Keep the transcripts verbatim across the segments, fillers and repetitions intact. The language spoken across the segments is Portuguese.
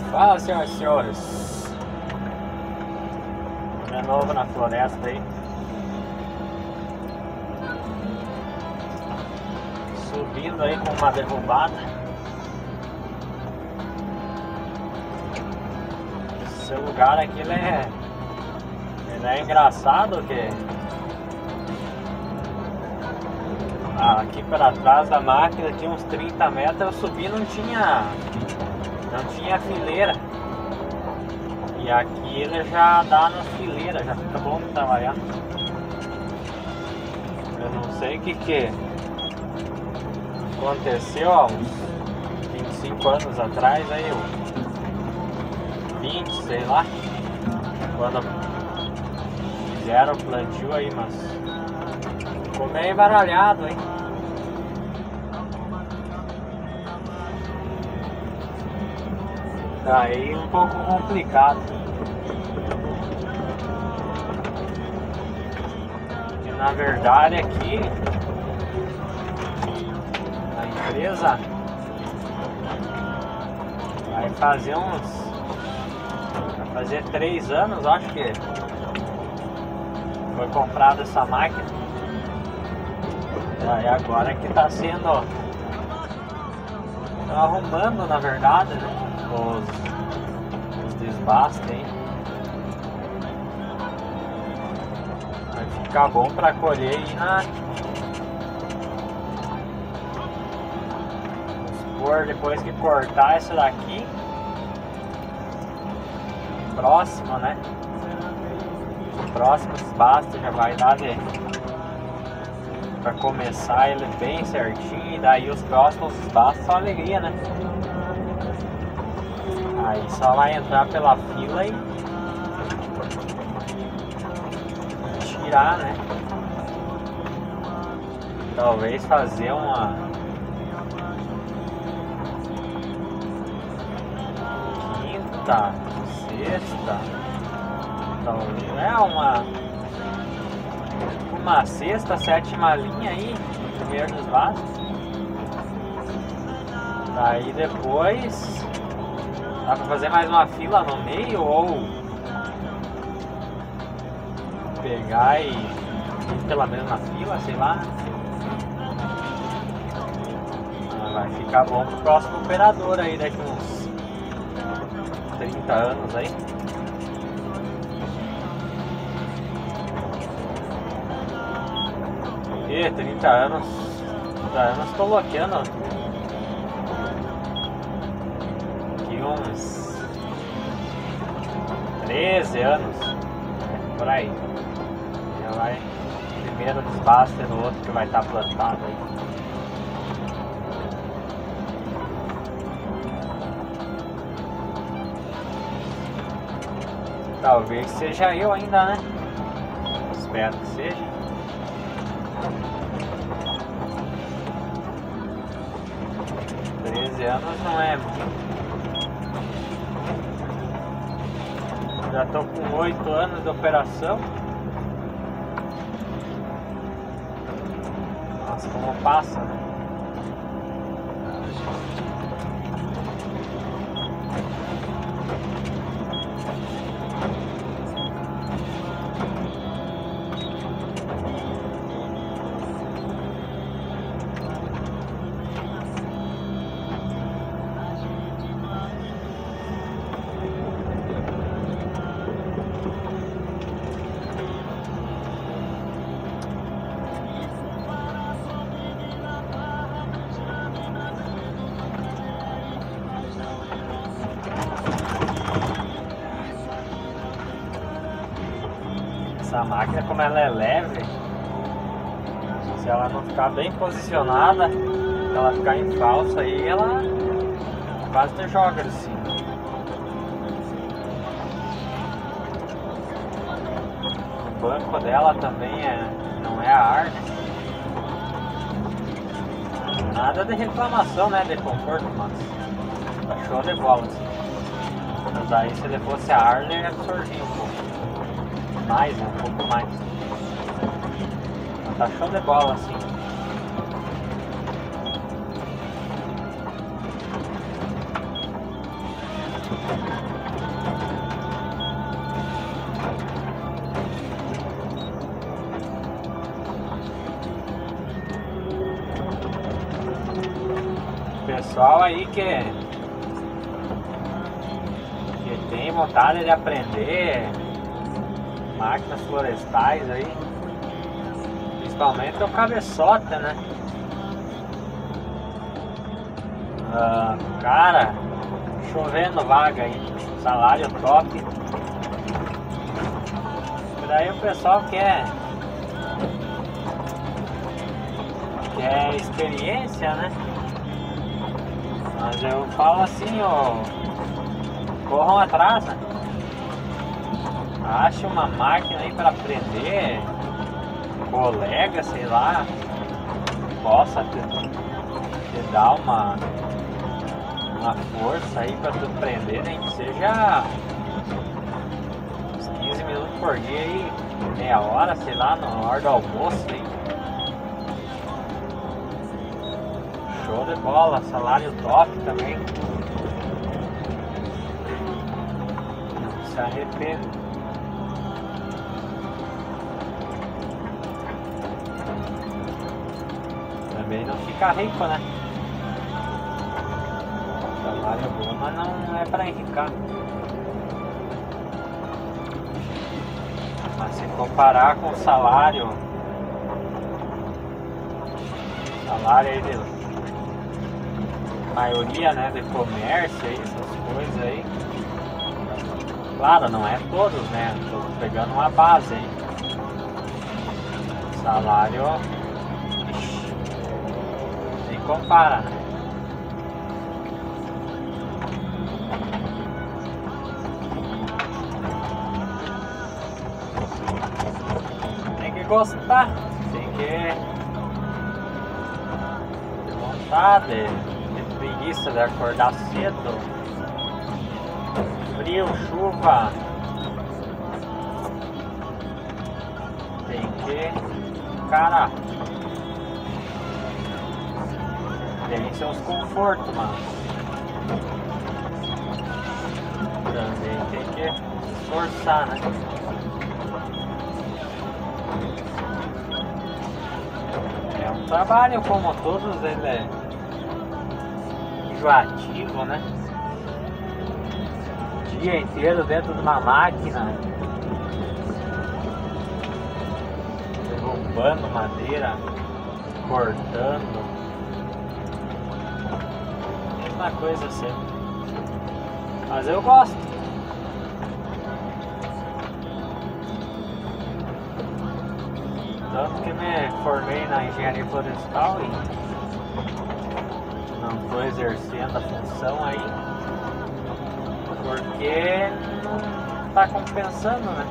Fala, senhoras e senhores. De novo na floresta aí. Subindo aí com uma derrubada. Esse lugar aqui ele é, ele é engraçado que aqui para trás da máquina tinha uns trinta metros, eu subi e não tinha não tinha fileira. E aqui ele já dá na fileira, já fica bom de trabalhar. Eu não sei o que que aconteceu há uns vinte e cinco anos atrás, aí, vinte, sei lá, quando fizeram o plantio aí, mas ficou meio embaralhado, hein? Aí um pouco complicado. E, na verdade aqui a empresa vai fazer uns vai fazer três anos, acho que foi comprada essa máquina. E agora que está sendo tá arrumando, na verdade, né? Os, os desbastes aí. Vai ficar bom para colher aí na. Vamos supor, depois que cortar essa daqui, próximo, né? O próximo desbaste já vai dar de para começar ele bem certinho, e daí os próximos desbastes são alegria, né? Aí só vai entrar pela fila e tirar, né? Talvez fazer uma quinta, sexta, talvez é uma uma sexta, sétima linha aí, primeiro desbaste. Daí depois dá pra fazer mais uma fila no meio ou pegar e ir pela mesma fila, sei lá. Vai ficar bom pro próximo operador aí daqui uns trinta anos aí. E trinta anos, trinta anos tô bloqueando uns treze anos, é, por aí. Já vai primeiro desbaste no outro que vai estar plantado aí. Talvez seja eu ainda, né? Espero que seja. treze anos não é muito. Já tô com oito anos de operação. Nossa, como passa, né? Essa máquina, como ela é leve, se ela não ficar bem posicionada, se ela ficar em falso aí, ela quase te joga assim. O banco dela também é, não é a ar, né? Nada de reclamação, né, de conforto, mas tá show de bola assim. Mas aí se ele fosse a ar, ele absorvia um pouco mais, né? Um pouco mais. Tá show de bola assim. pessoal aí que, que tem vontade de aprender máquinas florestais aí, principalmente o cabeçota, né? Ah, cara, chovendo vaga aí, salário top. Daí o pessoal quer quer experiência, né? Mas eu falo assim, ó, corram atrás, né? Ache uma máquina aí para aprender, colega, sei lá, possa te, te dar uma, uma força aí para tu aprender, nem que seja uns quinze minutos por dia aí, meia hora, sei lá, na hora do almoço aí. Show de bola, salário top também. Não se arrepende. Também não fica rico, né? Salário bom, mas não é pra enricar. Mas se comparar com o salário, salário aí de maioria, né, de comércio aí, essas coisas aí. Claro, não é todos, né? Tô pegando uma base aí. Salário, ixi, nem compara, né? Tem que gostar, tem que ter vontade, preguiça de acordar cedo, frio, chuva, tem que encarar. Tem seus confortos, mas também tem que se esforçar, né? É um trabalho como todos, ele é enjoativo, né? O dia inteiro dentro de uma máquina, derrubando madeira, cortando, mesma coisa sempre. Mas eu gosto. Tanto que me formei na engenharia florestal e não estou exercendo a função aí, porque não está compensando, né?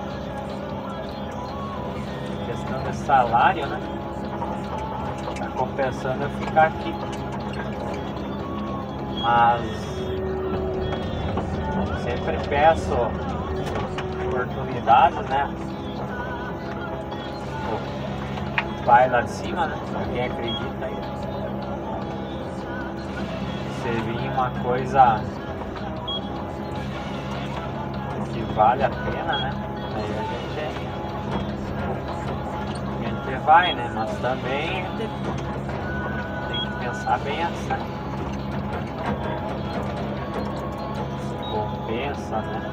Questão de salário, né? Está compensando eu ficar aqui. Mas sempre peço oportunidades, né? O pai lá de cima, né? Quem acredita aí. Se vir uma coisa que vale a pena, né? Aí a gente, a gente vai, né? Mas também a gente tem que pensar bem antes, né? Se compensa, né?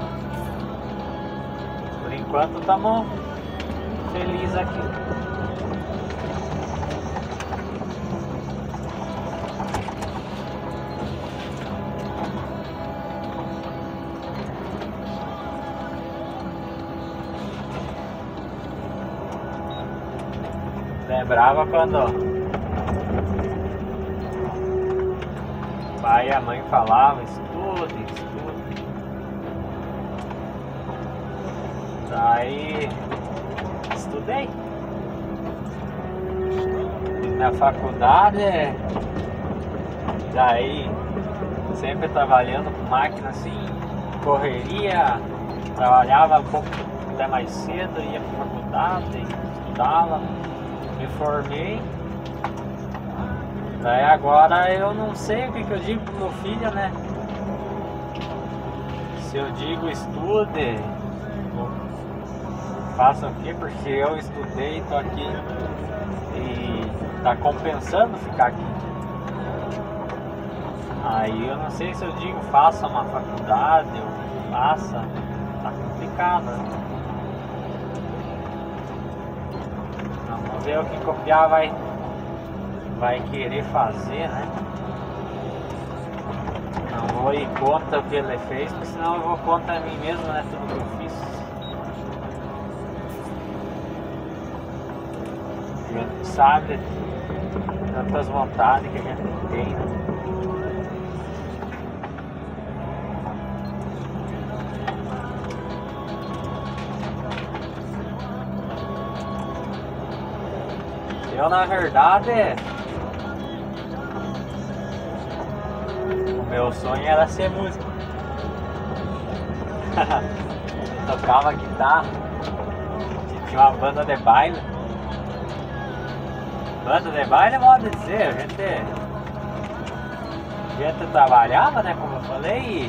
Por enquanto estamos felizes aqui. Lembrava quando o pai e a mãe falavam, estude, estude. Daí estudei. Na faculdade, daí sempre trabalhando com máquina assim, correria, trabalhava um pouco até mais cedo, ia para a faculdade, estudava. Me formei. Daí agora eu não sei o que, que eu digo pro meu filho, né? Se eu digo estude, faça o quê? Porque eu estudei, tô aqui e tá compensando ficar aqui. Aí eu não sei se eu digo faça uma faculdade ou faça, tá complicado, né? Vamos ver o que copiar vai, vai querer fazer, né? Não vou ir contra o que ele fez, porque senão eu vou contra mim mesmo, né? Tudo que eu fiz. A gente sabe tantas vontades que a gente tem, né? Eu, na verdade, o meu sonho era ser músico. Eu tocava guitarra, tinha uma banda de baile. Banda de baile é modo de dizer, a gente, a gente trabalhava, né, como eu falei, e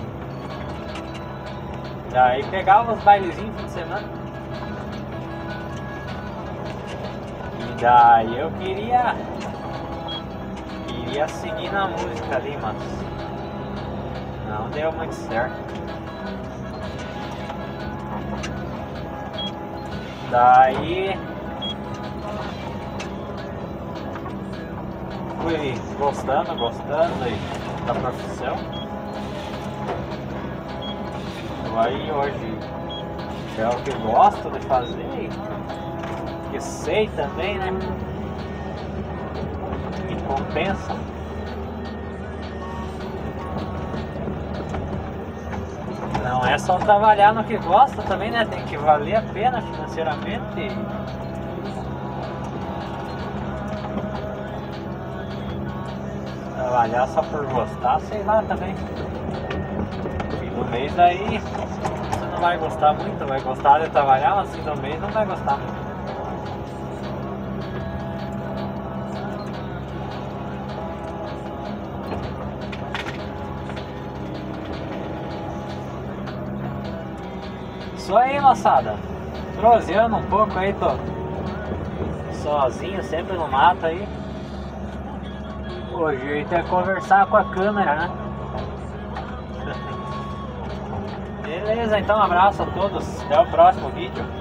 daí pegava os bailezinhos no fim de semana. E daí eu queria, queria seguir na música ali, mas não deu muito certo. Daí fui gostando, gostando aí da profissão. Aí hoje é o que eu gosto de fazer, que sei também, né? Me compensa. Não é só trabalhar no que gosta também, né? Tem que valer a pena financeiramente. Trabalhar só por gostar, sei lá também. Fim do mês aí você não vai gostar muito, vai gostar de trabalhar, mas fim do mês não vai gostar muito. Isso aí, moçada. Proseando um pouco aí, tô sozinho, sempre no mato aí. O jeito é conversar com a câmera, né? Beleza, então um abraço a todos. Até o próximo vídeo.